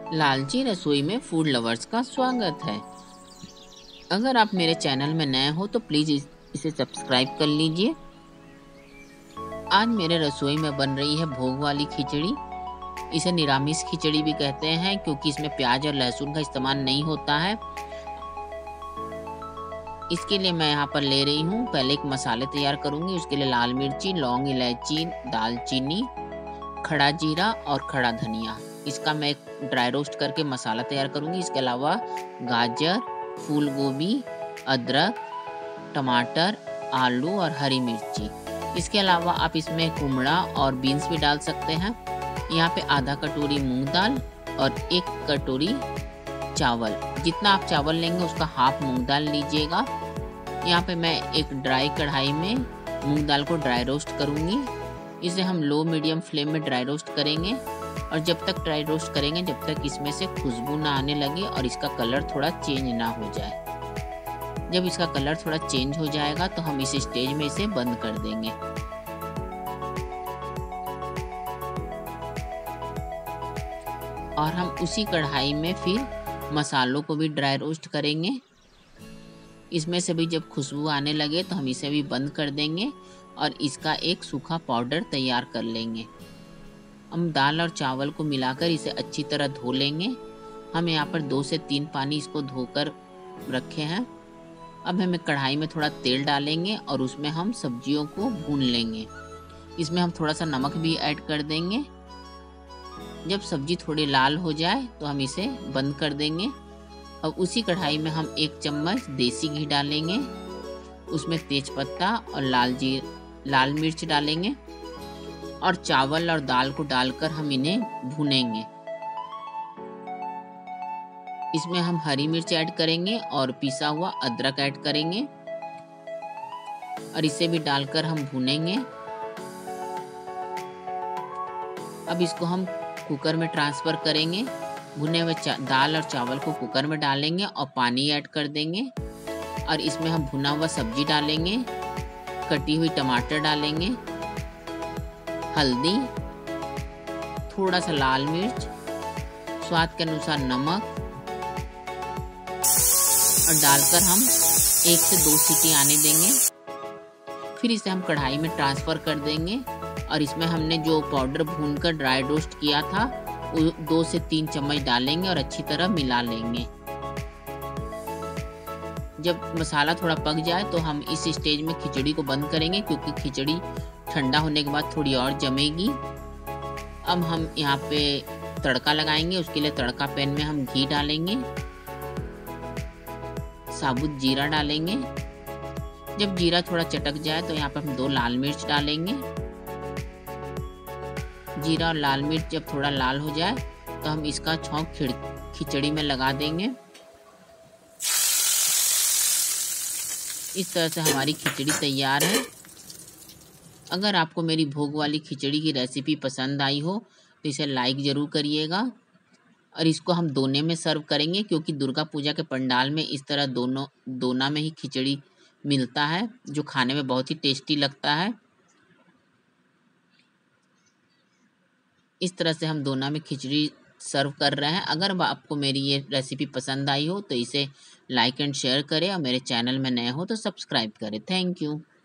लालची रसोई में फूड लवर्स का स्वागत है। अगर आप मेरे चैनल में नए हो तो प्लीज़ इसे सब्सक्राइब कर लीजिए। आज मेरे रसोई में बन रही है भोग वाली खिचड़ी। इसे निरामिष खिचड़ी भी कहते हैं क्योंकि इसमें प्याज और लहसुन का इस्तेमाल नहीं होता है। इसके लिए मैं यहाँ पर ले रही हूँ, पहले एक मसाले तैयार करूँगी। उसके लिए लाल मिर्ची, लौंग, इलायची, दालचीनी, खड़ा जीरा और खड़ा धनिया, इसका मैं एक ड्राई रोस्ट करके मसाला तैयार करूँगी। इसके अलावा गाजर, फूल गोभी, अदरक, टमाटर, आलू और हरी मिर्ची। इसके अलावा आप इसमें कुमड़ा और बीन्स भी डाल सकते हैं। यहाँ पे आधा कटोरी मूंग दाल और 1 कटोरी चावल, जितना आप चावल लेंगे उसका हाफ मूंग दाल लीजिएगा। यहाँ पे मैं एक ड्राई कढ़ाई में मूंग दाल को ड्राई रोस्ट करूँगी। इसे हम लो मीडियम फ्लेम में ड्राई रोस्ट करेंगे और जब तक ड्राई रोस्ट करेंगे जब तक इसमें से खुशबू ना आने लगे और इसका कलर थोड़ा चेंज ना हो जाए। जब इसका कलर थोड़ा चेंज हो जाएगा तो हम इस स्टेज में इसे बंद कर देंगे। और हम उसी कढ़ाई में फिर मसालों को भी ड्राई रोस्ट करेंगे। इसमें से भी जब खुशबू आने लगे तो हम इसे भी बंद कर देंगे और इसका एक सूखा पाउडर तैयार कर लेंगे। हम दाल और चावल को मिलाकर इसे अच्छी तरह धो लेंगे। हम यहाँ पर 2 से 3 पानी इसको धोकर रखे हैं। अब हम एक कढ़ाई में थोड़ा तेल डालेंगे और उसमें हम सब्जियों को भून लेंगे। इसमें हम थोड़ा सा नमक भी ऐड कर देंगे। जब सब्जी थोड़ी लाल हो जाए तो हम इसे बंद कर देंगे। अब उसी कढ़ाई में हम 1 चम्मच देसी घी डालेंगे। उसमें तेजपत्ता और लाल मिर्च डालेंगे और चावल और दाल को डालकर हम इन्हें भूनेंगे। इसमें हम हरी मिर्च ऐड करेंगे और पिसा हुआ अदरक ऐड करेंगे और इसे भी डालकर हम भूनेंगे। अब इसको हम कुकर में ट्रांसफ़र करेंगे। भुने हुए दाल और चावल को कुकर में डालेंगे और पानी ऐड कर देंगे और इसमें हम भुना हुआ सब्जी डालेंगे, कटी हुई टमाटर डालेंगे, हल्दी, थोड़ा सा लाल मिर्च, स्वाद के अनुसार नमक और डालकर हम 1 से 2 सीटी आने देंगे। फिर इसे हम कढ़ाई में ट्रांसफ़र कर देंगे और इसमें हमने जो पाउडर भूनकर ड्राई रोस्ट किया था वो 2 से 3 चम्मच डालेंगे और अच्छी तरह मिला लेंगे। जब मसाला थोड़ा पक जाए तो हम इस स्टेज में खिचड़ी को बंद करेंगे क्योंकि खिचड़ी ठंडा होने के बाद थोड़ी और जमेगी। अब हम यहाँ पे तड़का लगाएंगे। उसके लिए तड़का पैन में हम घी डालेंगे, साबुत जीरा डालेंगे। जब जीरा थोड़ा चटक जाए तो यहाँ पर हम 2 लाल मिर्च डालेंगे। जीरा और लाल मिर्च जब थोड़ा लाल हो जाए तो हम इसका छौंक खिचड़ी में लगा देंगे। इस तरह से हमारी खिचड़ी तैयार है। अगर आपको मेरी भोग वाली खिचड़ी की रेसिपी पसंद आई हो तो इसे लाइक ज़रूर करिएगा। और इसको हम दोने में सर्व करेंगे क्योंकि दुर्गा पूजा के पंडाल में इस तरह दोना में ही खिचड़ी मिलता है जो खाने में बहुत ही टेस्टी लगता है। इस तरह से हम दोना में खिचड़ी सर्व कर रहे हैं। अगर आपको मेरी ये रेसिपी पसंद आई हो तो इसे लाइक एंड शेयर करें और मेरे चैनल में नए हो तो सब्सक्राइब करें। Thank you.